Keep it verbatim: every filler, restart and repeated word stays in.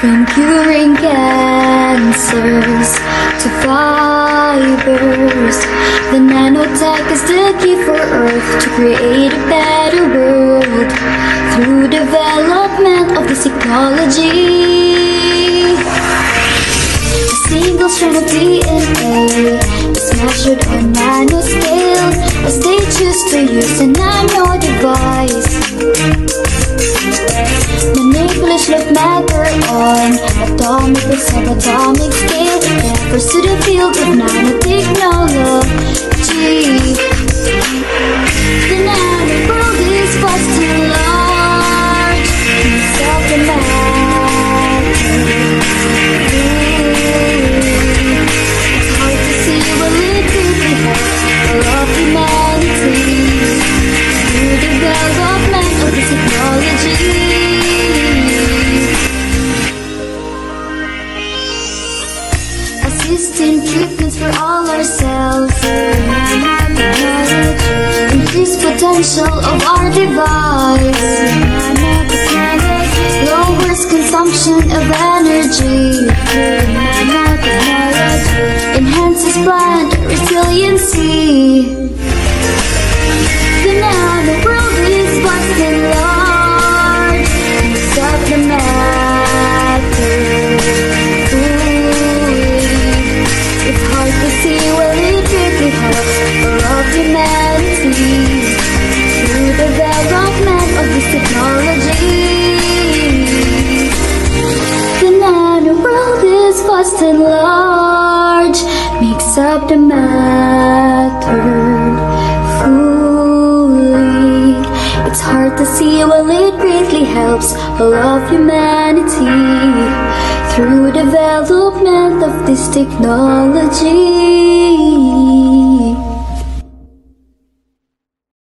From curing cancers to fibers, the nanotech is the key for Earth to create a better world through development of this technology. A single strand of D N A is measured on nanoscale as they choose to use a nano device. Manipulation of matter on atomic or subatomic scale refers to the field of nanotechnology. The nano world is vast and large, it's of the matter. It's hard to see what it really helps all of humanity through the development of this technology. Assisting treatments for all our cells, increase potential of our device, lowers consumption of energy, enhances plant resiliency. The nano world is vast and large, it's of the matter. It's hard to see where it really helps all of humanity through development of this technology. The nano world is vast and large, makes up the matter fully. It's hard to see while it greatly helps all of humanity through development of this technology.